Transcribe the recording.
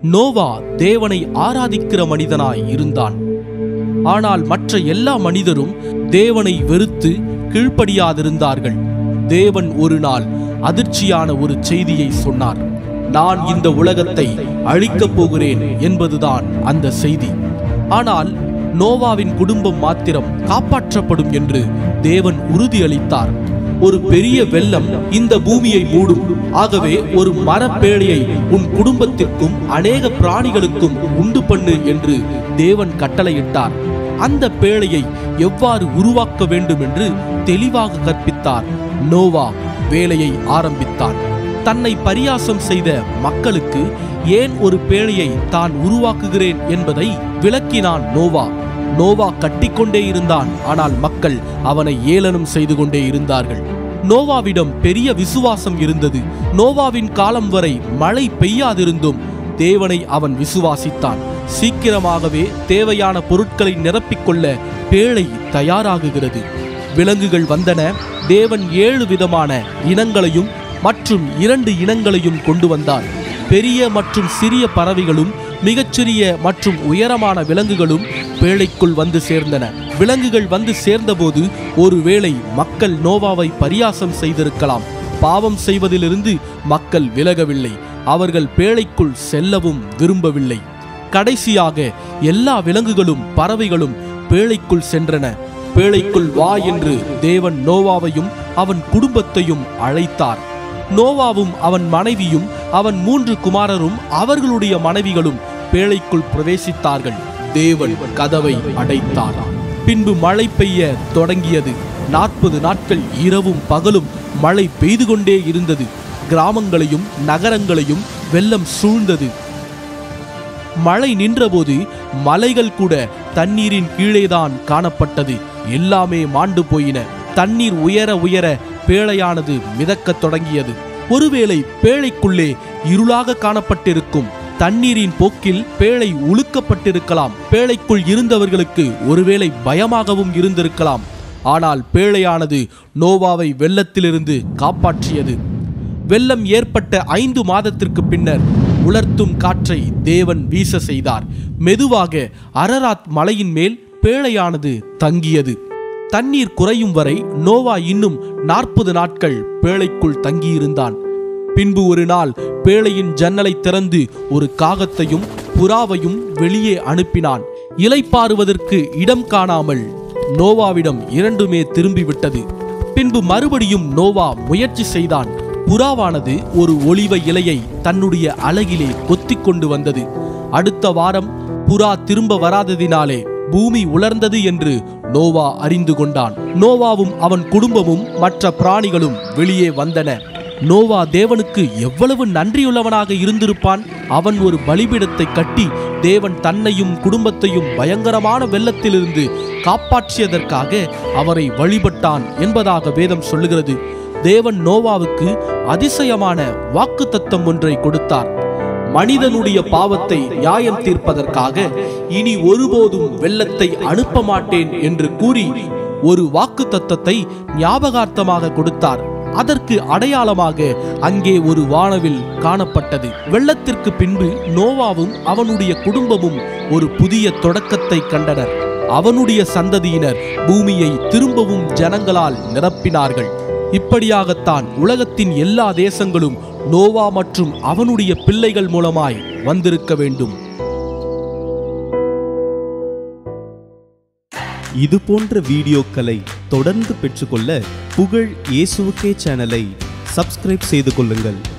நோவா தேவனை ஆராதிக்கிற மனிதனாய் இருந்தான். ஆனால் மற்ற எல்லா மனிதரும் தேவனை வெறுத்து கீழ்ப்படியாதிருந்தார்கள். தேவன் ஒரு நாள் அதிர்ச்சியான ஒரு செய்தியை சொன்னார். நான் இந்த உலகத்தை அழிக்கப் போகிறேன் என்பதுதான் அந்த செய்தி. ஆனால் நோவாவின் குடும்பம் மாத்திரம் காப்பாற்றப்படும் என்று தேவன் உறுதியளித்தார். ஒரு பெரிய வெள்ளம் இந்த பூமியை மூடும். ஆகவே ஒரு மரப்பேழையை உன் குடும்பத்திற்கும் அநேக பிராணிகளுக்கும் உண்டு பண்ணு என்று தேவன் கட்டளையிட்டார். அந்த பேழையை எவ்வாறு உருவாக்க வேண்டும் என்று தெளிவாக கற்பித்தார். நோவா வேலையை ஆரம்பித்தான். தன்னை பரியாசம் செய்த மக்களுக்கு ஏன் ஒரு பேழையை தான் உருவாக்குகிறேன் என்பதை விளக்கினான் நோவா. நோவா கட்டிக்கொண்டே இருந்தான். ஆனால் மக்கள் அவனை ஏளனம் செய்து கொண்டே இருந்தார்கள். நோவாவிடம் பெரிய விசுவாசம் இருந்தது. நோவாவின் காலம் வரை மழை பெய்யாதிருந்தும் தேவனை அவன் விசுவாசித்தான். சீக்கிரமாகவே தேவையான பொருட்களை நிரப்பிக்கொள்ள பேழை தயாராகுகிறது. விலங்குகள் வந்தன. தேவன் 7 விதமான இனங்களையும் மற்றும் 2 இனங்களையும் கொண்டு வந்தார். பெரிய மற்றும் சிறிய பறவைகளும் மிகச்சிறிய மற்றும் உயரமான விலங்குகளும் பேழைக்குள் வந்து சேர்ந்தன. விலங்குகள் வந்து சேர்ந்தபோது ஒருவேளை மக்கள் நோவாவை பரியாசம் செய்திருக்கலாம். பாவம் செய்வதிலிருந்து மக்கள் விலகவில்லை. அவர்கள் பேழைக்குள் செல்லவும் விரும்பவில்லை. கடைசியாக எல்லா விலங்குகளும் பறவைகளும் பேழைக்குள் சென்றன. பேழைக்குள் வா என்று தேவன் நோவாவையும் அவன் குடும்பத்தையும் அழைத்தார். நோவாவும் அவன் மனைவியும் அவன் 3 குமாரரும் அவர்களுடைய மனைவிகளும் பேழைக்குள் பிரவேசித்தார்கள். தேவன் கதவை அடைத்தார். பின்பு மழை பெய்ய தொடங்கியது. 40 நாட்கள் இரவும் பகலும் மழை பெய்து கொண்டே இருந்தது. கிராமங்களையும் நகரங்களையும் வெள்ளம் சூழ்ந்தது. மழை நின்றபோது மலைகள் கூட தண்ணீரின் கீழேதான் காணப்பட்டது. எல்லாமே மாண்டு போயின. தண்ணீர் உயர உயர பேழையானது மிதக்கத் தொடங்கியது. ஒருவேளை பேழைக்குள்ளே இருளாக காணப்பட்டிருக்கும். தண்ணீரின் போக்கில் பேழை உழுக்கப்பட்டிருக்கலாம். பேழைக்குள் இருந்தவர்களுக்கு ஒருவேளை பயமாகவும் இருந்திருக்கலாம். ஆனால் பேழையானது நோவாவை வெள்ளத்திலிருந்து காப்பாற்றியது. வெள்ளம் ஏற்பட்ட 5 மாதத்திற்கு பின்னர் உலர்த்தும் காற்றை தேவன் வீச செய்தார். மெதுவாக அரராத் மலையின் மேல் பேழையானது தங்கியது. தண்ணீர் குறையும் வரை நோவா இன்னும் 40 நாட்கள் பேழைக்குள் தங்கியிருந்தான். பின்பு ஒரு நாள் பேழையின் ஜன்னலை திறந்து ஒரு காகத்தையும் புறாவையும் வெளியே அனுப்பினான். இளைப்பாறுவதற்கு இடம் காணாமல் நோவாவிடம் 2மே திரும்பிவிட்டது. பின்பு மறுபடியும் நோவா முயற்சி செய்தான். புறாவானது ஒரு ஒலிவ இலையை தன்னுடைய அலகிலே கொத்திக் கொண்டு வந்தது. அடுத்த வாரம் புறா திரும்ப வராததினாலே பூமி உலர்ந்தது என்று நோவா அறிந்து கொண்டான். நோவாவும் அவன் குடும்பமும் மற்ற பிராணிகளும் வெளியே வந்தன. நோவா தேவனுக்கு எவ்வளவு நன்றியுள்ளவனாக இருந்திருப்பான். அவன் ஒரு பலிபீடத்தை கட்டி தேவன் தன்னையும் குடும்பத்தையும் பயங்கரமான வெள்ளத்திலிருந்து காப்பாற்றியதற்காக அவரை வழிபட்டான் என்பதாக வேதம் சொல்லுகிறது. தேவன் நோவாவுக்கு அதிசயமான வாக்குத்தத்தம் ஒன்றை கொடுத்தார். மனிதனுடைய பாவத்தை நியாயம் தீர்ப்பதற்காக இனி ஒருபோதும் வெள்ளத்தை அனுப்ப மாட்டேன் என்று கூறி ஒரு வாக்குத்தத்தத்தை ஞாபகார்த்தமாக கொடுத்தார். அதற்கு அடையாளமாக அங்கே ஒரு வானவில் காணப்பட்டது. வெள்ளத்திற்கு பின்பு நோவாவும் அவனுடைய குடும்பமும் ஒரு புதிய தொடக்கத்தை கண்டனர். அவனுடைய சந்ததியினர் பூமியை திரும்பவும் ஜனங்களால் நிரப்பினார்கள். இப்படியாகத்தான் உலகத்தின் எல்லா தேசங்களும் நோவா மற்றும் அவனுடைய பிள்ளைகள் மூலமாய் வந்திருக்க வேண்டும். இது போன்ற வீடியோக்களை தொடர்ந்து பெற்றுக்கொள்ள புகழ் இயேசுவுக்கே சேனலை சப்ஸ்கிரைப் செய்து கொள்ளுங்கள்.